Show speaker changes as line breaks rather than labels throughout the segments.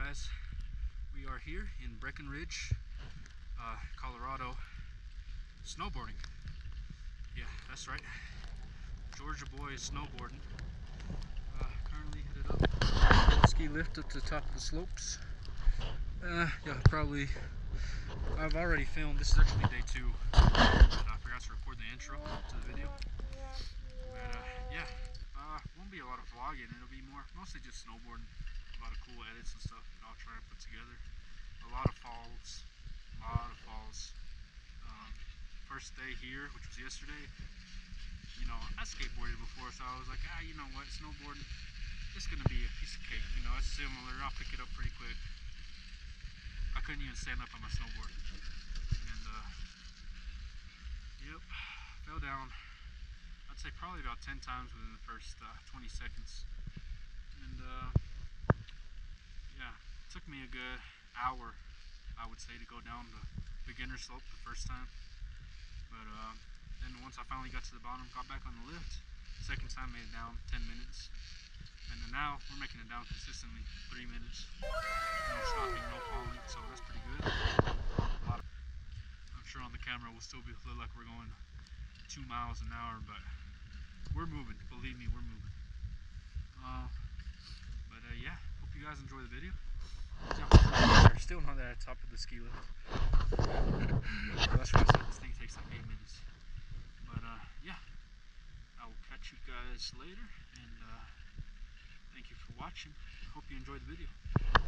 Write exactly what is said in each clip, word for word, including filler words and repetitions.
guys, we are here in Breckenridge, uh, Colorado, snowboarding. Yeah, that's right. Georgia boy is snowboarding. Uh, currently headed up ski lift up to the top of the slopes. Uh, yeah, probably. I've already filmed. This is actually day two. But I forgot to record the intro to the video. But uh, yeah, uh, won't be a lot of vlogging. It'll be more, mostly just snowboarding. A lot of cool edits and stuff that I'll try and put together. A lot of falls, a lot of falls. Um, first day here, which was yesterday, you know, I skateboarded before, so I was like, ah, you know what, snowboarding, it's gonna be a piece of cake, you know, it's similar, I'll pick it up pretty quick. I couldn't even stand up on my snowboard. And, uh, yep, fell down, I'd say probably about ten times within the first uh, twenty seconds. And, uh, yeah, it took me a good hour, I would say, to go down the beginner slope the first time. But uh, then once I finally got to the bottom, got back on the lift, second time made it down ten minutes. And then now we're making it down consistently, three minutes. No stopping, no falling, so that's pretty good. A lot of, I'm sure on the camera we'll still be look like we're going two miles an hour, but we're moving. Believe me, we're moving. Uh, but uh, yeah, hope you guys enjoy the video. We're still not at the top of the ski lift. That's why I said this thing takes like eight minutes. But uh, yeah, I will catch you guys later, and uh, thank you for watching. Hope you enjoyed the video.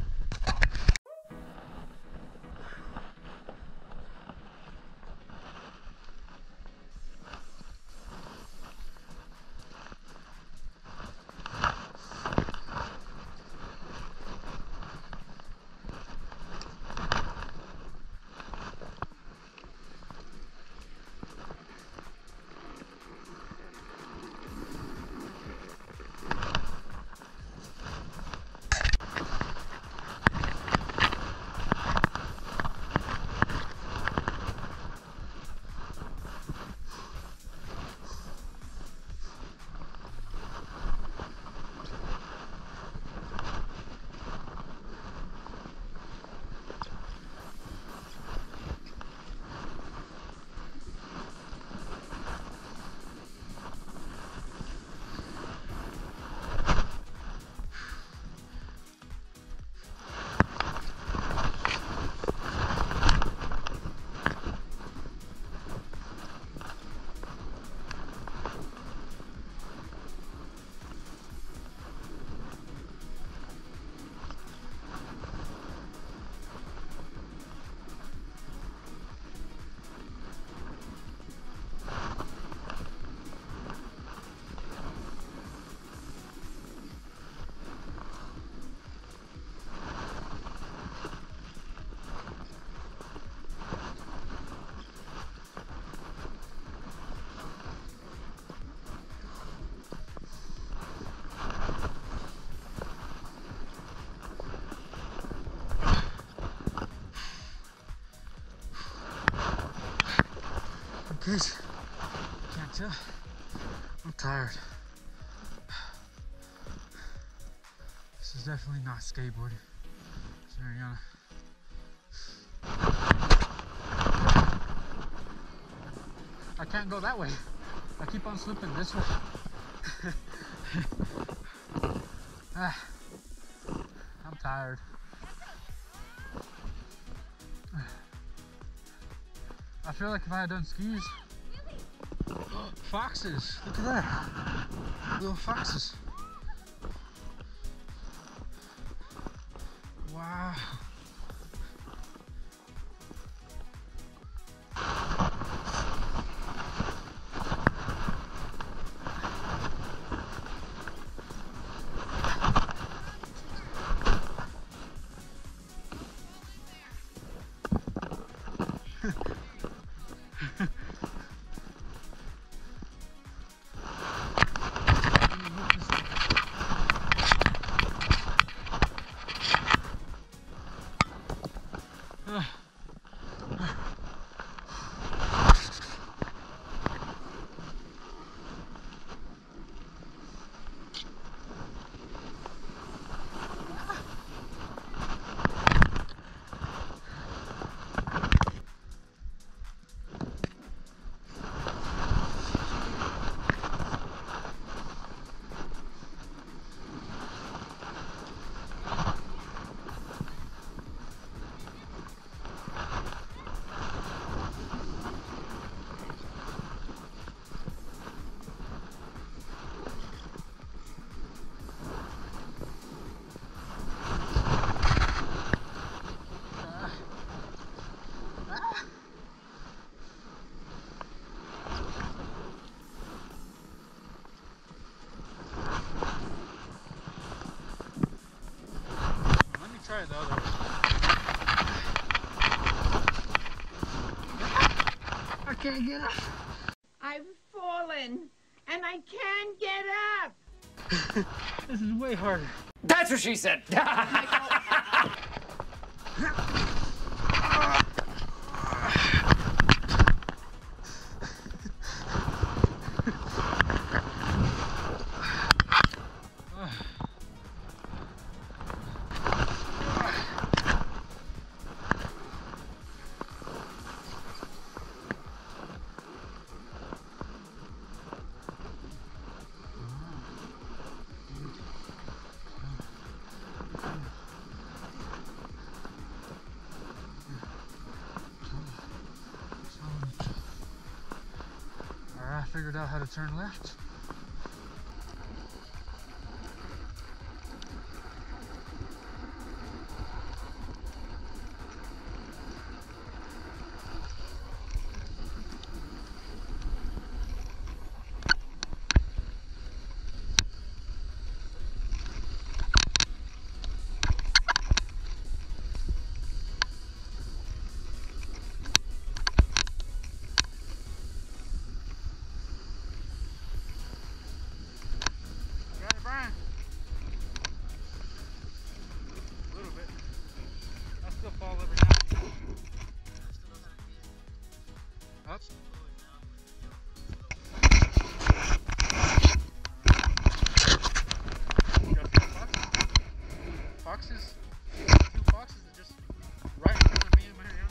Guys, can't tell. I'm tired. This is definitely not skateboarding. Ariana. I can't go that way. I keep on slipping this way. ah, I'm tired. I feel like if I had done skis, foxes, look at that, little foxes. Wow. try it the other way. I can't get up.
I've fallen and I can't get up.
This is way harder.
That's what she said.
I figured out how to turn left. Fall every now and then. Up. You got two foxes? Foxes? Two foxes that just right in front of me and Marianne.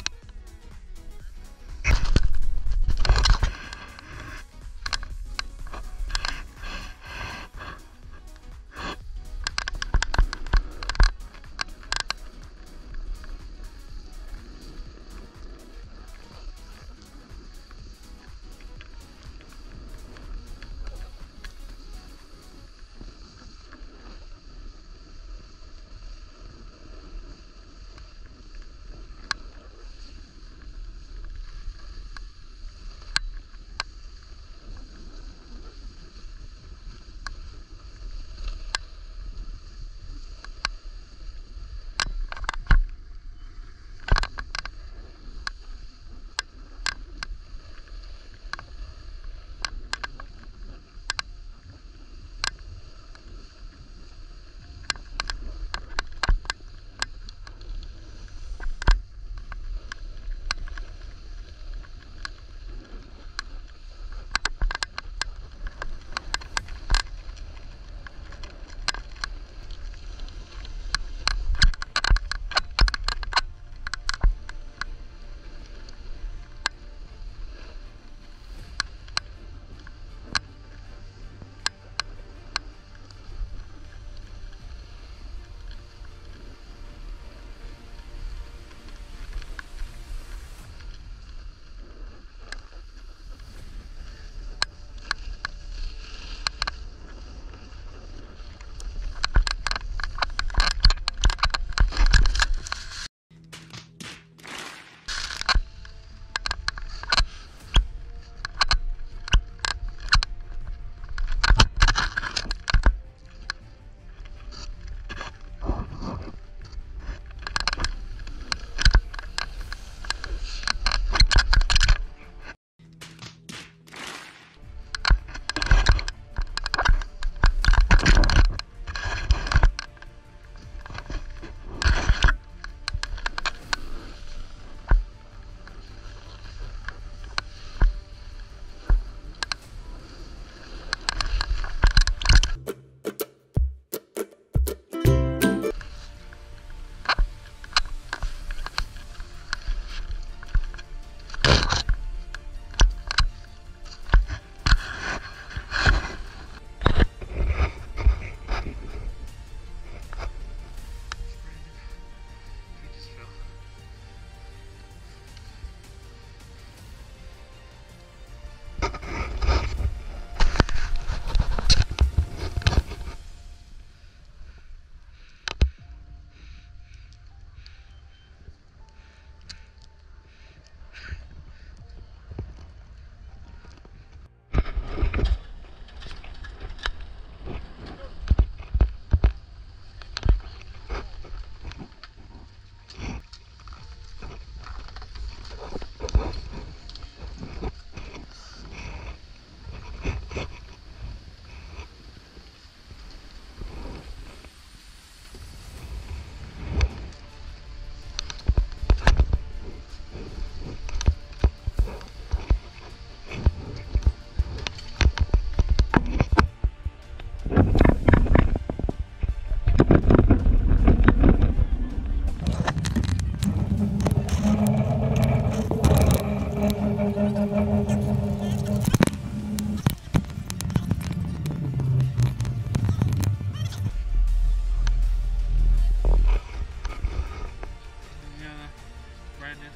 Yeah, Brandon.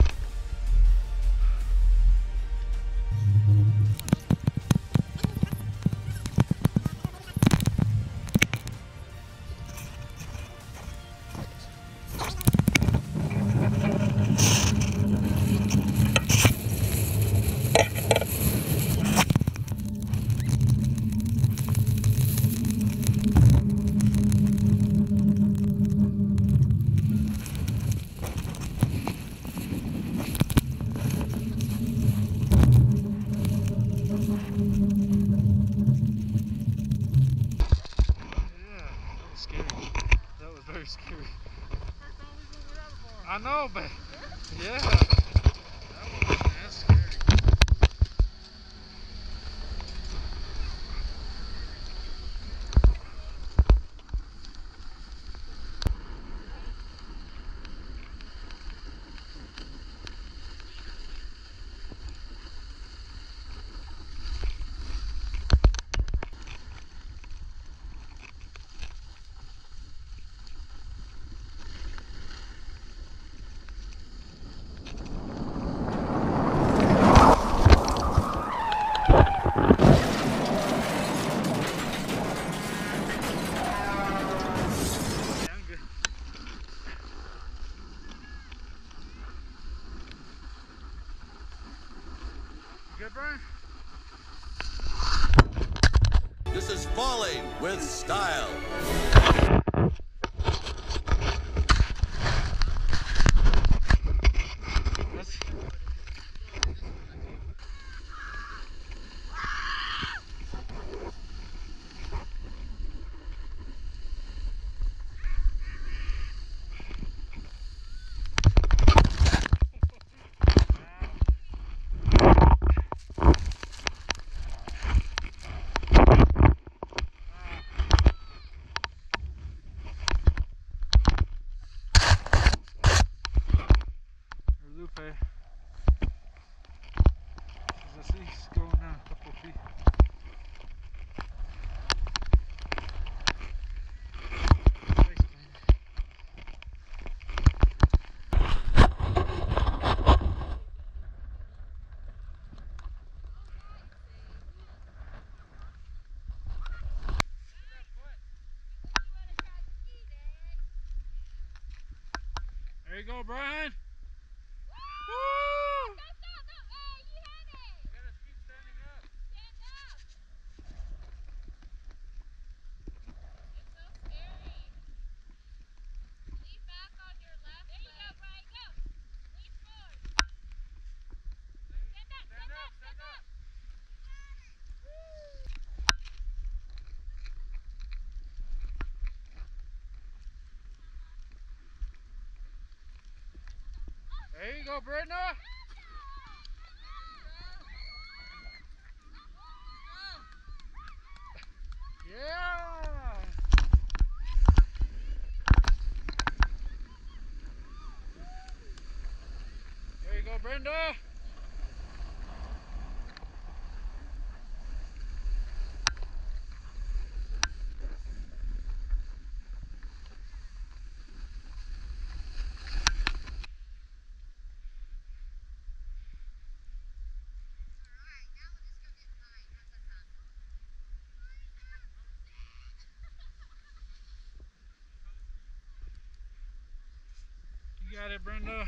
Scary. That was very scary. I know, but yeah. That was, that's scary. Good, Brian?
This is falling with style.
That's... Lupe. As I see, he's going down a couple of feet. There you go, Brian. Woo! There you go, Brenda. Yeah. There you go, Brenda. You got it, Brenda.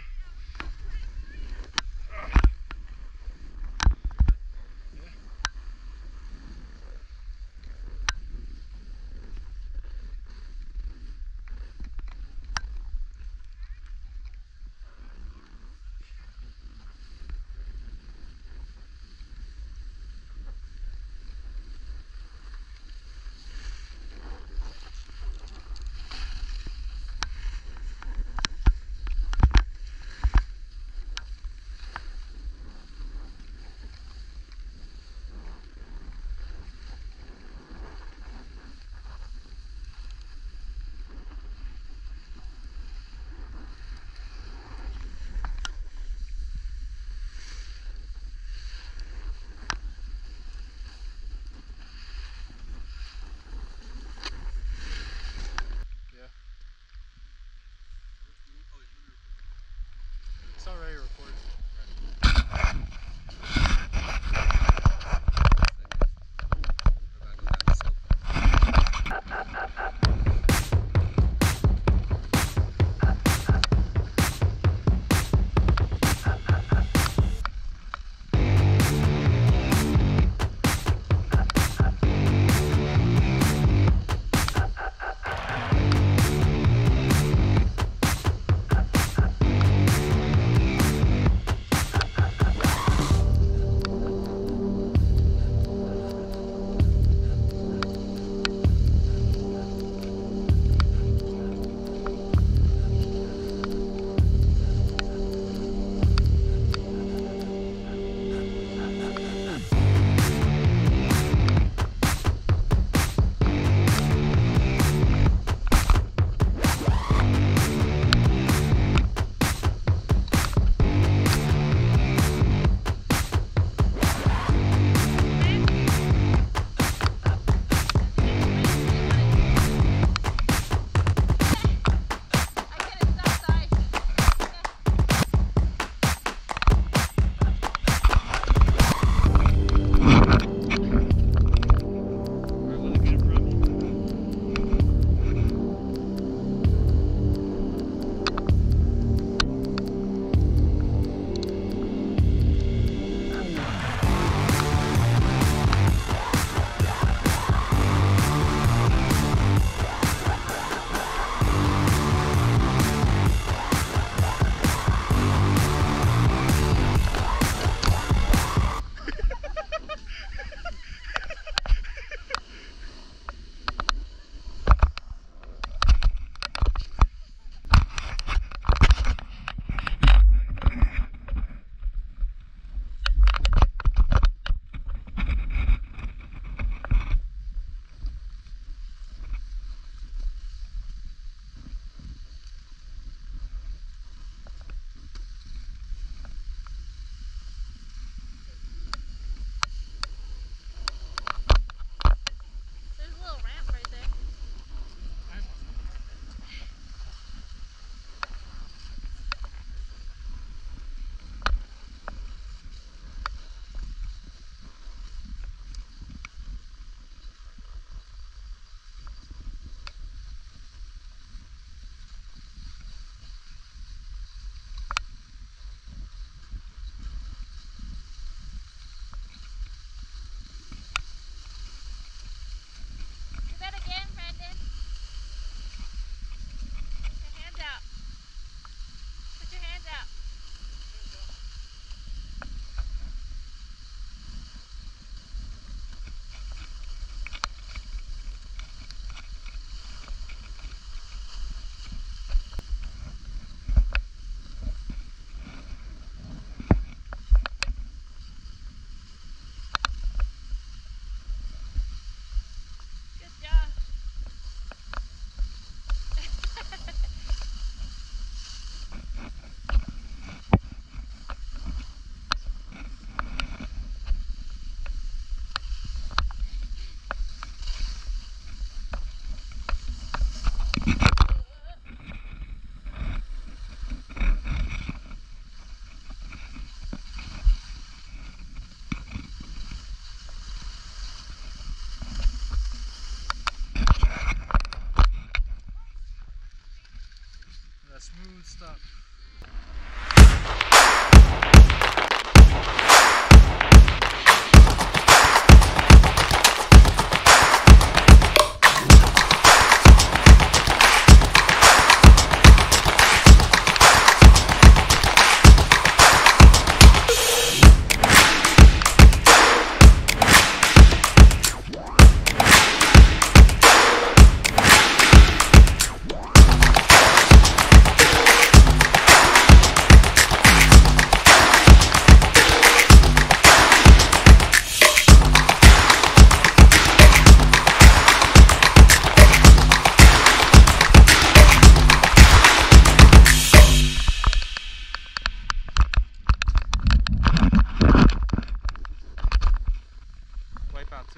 too.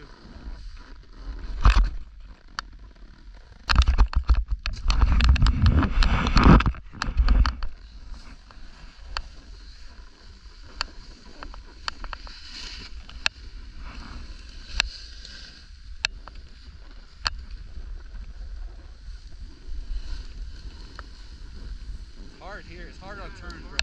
It's hard here. It's hard on turns, bro.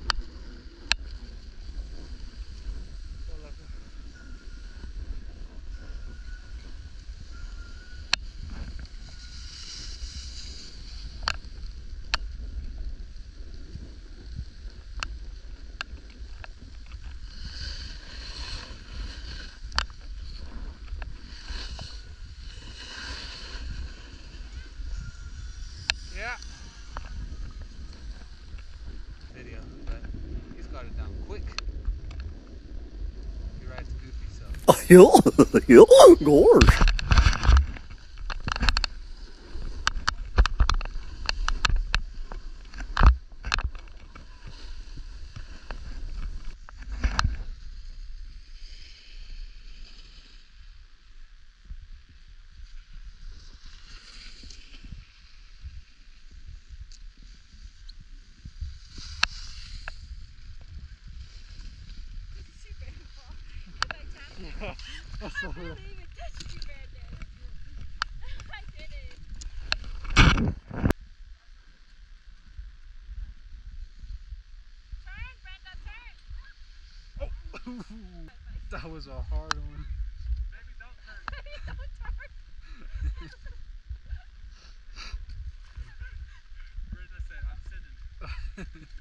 Yeah. Video, but he's got it down quick. He rides goofy stuff.
Yeah, gosh.
Yeah, that's
I
so
barely even touched you back there. I did it. Turn, Brenda, turn.
that was a hard one.
Maybe don't turn. Maybe don't turn.
Brenda said, I'm sitting.